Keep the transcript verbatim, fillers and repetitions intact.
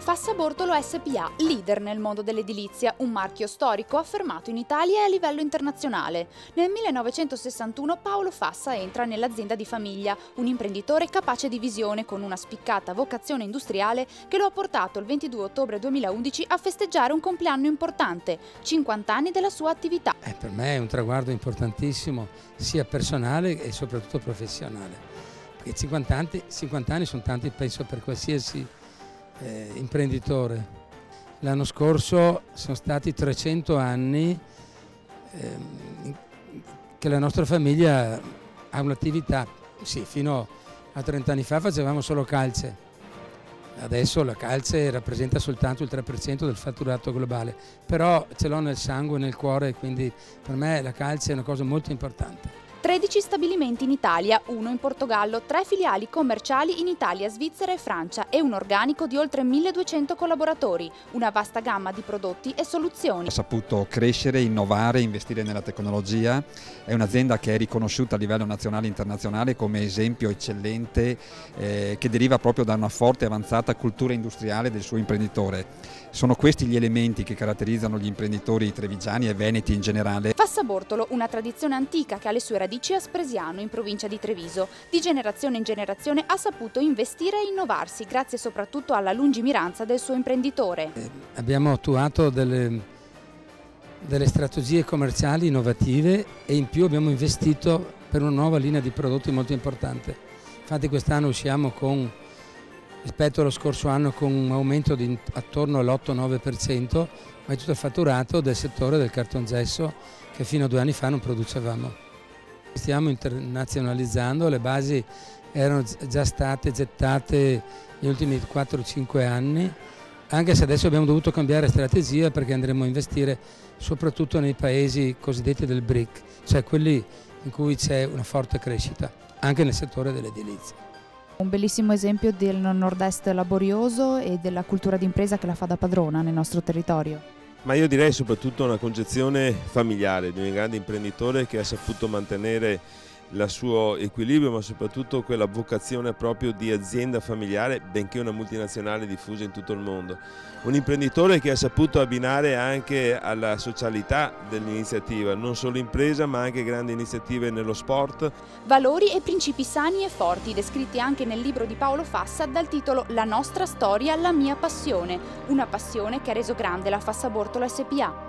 Fassabortolo S P A, leader nel mondo dell'edilizia, un marchio storico affermato in Italia e a livello internazionale. Nel millenovecentosessantuno Paolo Fassa entra nell'azienda di famiglia, un imprenditore capace di visione con una spiccata vocazione industriale che lo ha portato il ventidue ottobre duemilaundici a festeggiare un compleanno importante, cinquanta anni della sua attività. Eh, per me è un traguardo importantissimo, sia personale e soprattutto professionale, perché cinquanta anni, cinquanta anni sono tanti, penso, per qualsiasi Eh, imprenditore. L'anno scorso sono stati trecento anni eh, che la nostra famiglia ha un'attività. Sì, fino a trenta anni fa facevamo solo calze, adesso la calze rappresenta soltanto il tre per cento del fatturato globale, però ce l'ho nel sangue, nel cuore, quindi per me la calze è una cosa molto importante. tredici stabilimenti in Italia, uno in Portogallo, tre filiali commerciali in Italia, Svizzera e Francia e un organico di oltre milleduecento collaboratori, una vasta gamma di prodotti e soluzioni. Ha saputo crescere, innovare, investire nella tecnologia, è un'azienda che è riconosciuta a livello nazionale e internazionale come esempio eccellente eh, che deriva proprio da una forte e avanzata cultura industriale del suo imprenditore. Sono questi gli elementi che caratterizzano gli imprenditori trevigiani e veneti in generale. Fassabortolo, una tradizione antica che ha le sue radici a Spresiano, in provincia di Treviso. Di generazione in generazione ha saputo investire e innovarsi, grazie soprattutto alla lungimiranza del suo imprenditore. Eh, abbiamo attuato delle, delle strategie commerciali innovative e in più abbiamo investito per una nuova linea di prodotti molto importante. Infatti quest'anno usciamo con, rispetto allo scorso anno, con un aumento di attorno all'otto nove per cento, ma è tutto il fatturato del settore del cartongesso che fino a due anni fa non producevamo. Stiamo internazionalizzando, le basi erano già state gettate negli ultimi quattro cinque anni, anche se adesso abbiamo dovuto cambiare strategia perché andremo a investire soprattutto nei paesi cosiddetti del B R I C, cioè quelli in cui c'è una forte crescita, anche nel settore dell'edilizia. Un bellissimo esempio del nord-est laborioso e della cultura d'impresa che la fa da padrona nel nostro territorio. Ma io direi soprattutto una concezione familiare di un grande imprenditore che ha saputo mantenere il suo equilibrio, ma soprattutto quella vocazione proprio di azienda familiare, benché una multinazionale diffusa in tutto il mondo. Un imprenditore che ha saputo abbinare anche alla socialità dell'iniziativa, non solo impresa ma anche grandi iniziative nello sport. Valori e principi sani e forti, descritti anche nel libro di Paolo Fassa dal titolo La nostra storia, la mia passione, una passione che ha reso grande la Fassabortolo S P A.